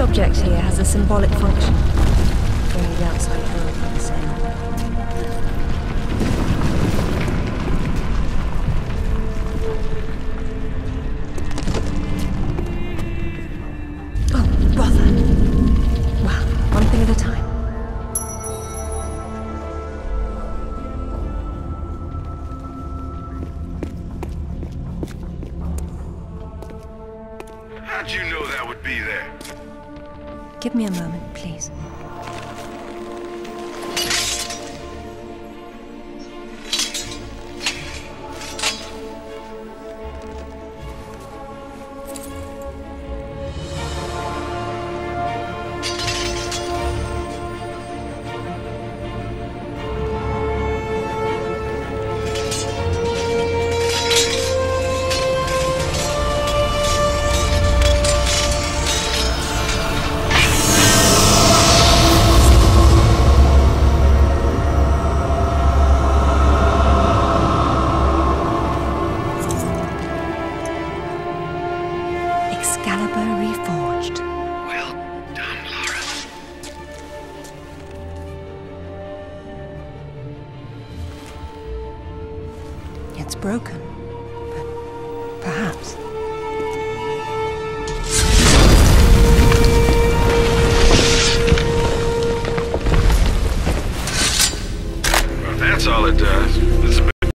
object here has a symbolic function. Only the outside world is the same. Oh, bother. Well, one thing at a time. How'd you know that would be there? Give me a moment, please. Excalibur reforged. Well done, Lara. It's broken, but perhaps. Well, if that's all it does.